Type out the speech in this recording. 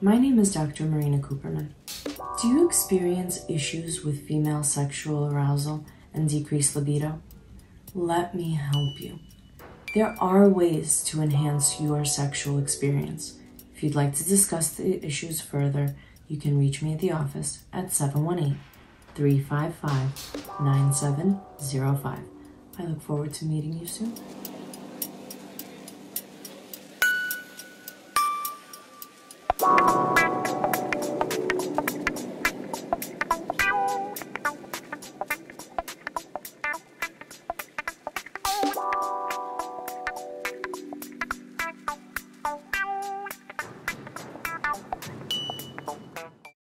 My name is Dr. Marina Kuperman. Do you experience issues with female sexual arousal and decreased libido? Let me help you. There are ways to enhance your sexual experience. If you'd like to discuss the issues further, you can reach me at the office at 718-355-9705. I look forward to meeting you soon.